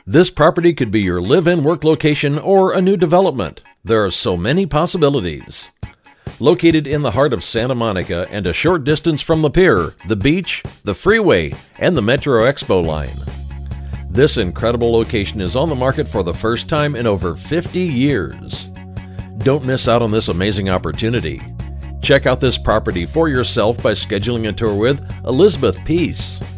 This property could be your live-in work location or a new development. There are so many possibilities. Located in the heart of Santa Monica and a short distance from the pier, the beach, the freeway, and the Metro Expo line. This incredible location is on the market for the first time in over 50 years. Don't miss out on this amazing opportunity. Check out this property for yourself by scheduling a tour with Elizabeth Peace.